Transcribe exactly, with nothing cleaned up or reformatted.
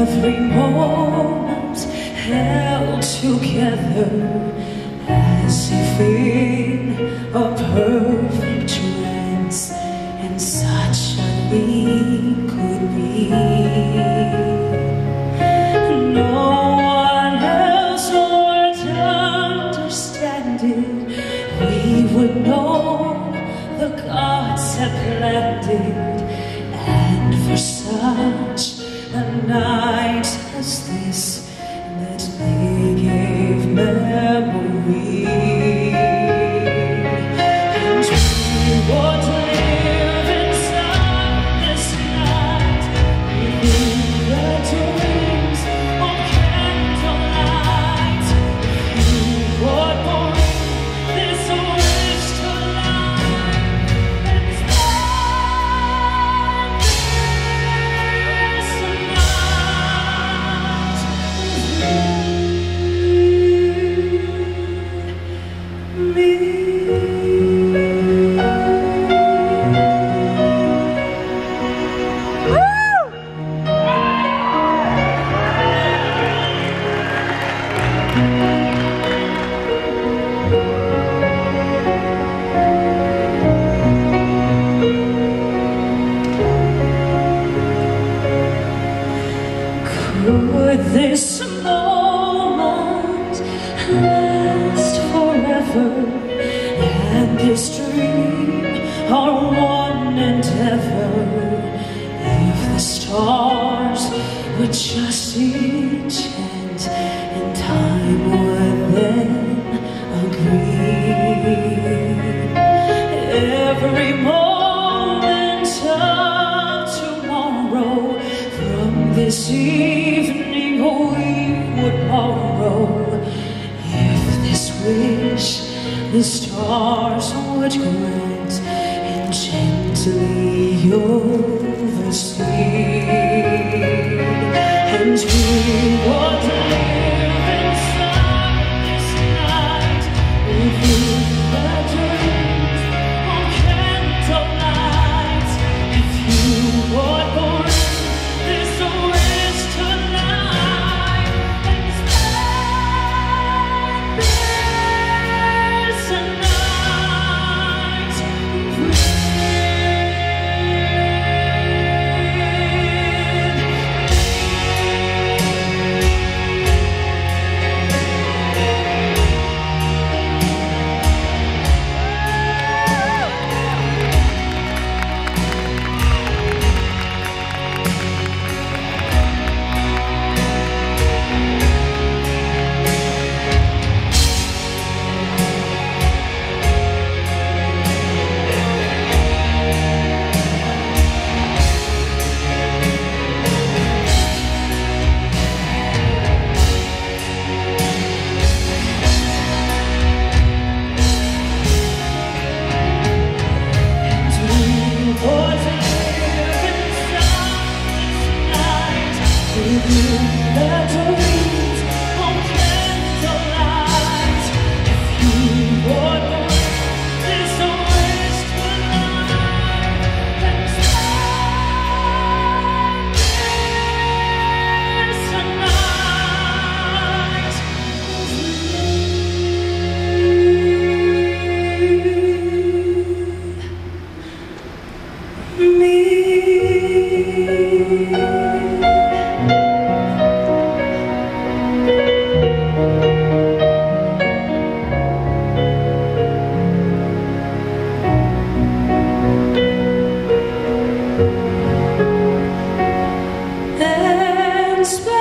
every moment held together as if in a perfect trance, and such a thing could be. No one else would understand it. We would know the gods had planned it, and for such a night as this, that they gave memory. And we would live inside this night within the dreams of candlelight. If you would bring this wish to life and spend this night with me. Could this moment last forever, and this dream our one endeavor, if the stars would just enchant and time would then agree? Every moment of tomorrow from this evening we would borrow, if this wish the stars would grant and gently oversee. And we would live inside this night within the dreams of candlelight. If you would bring this wish to life and spend this night with me. And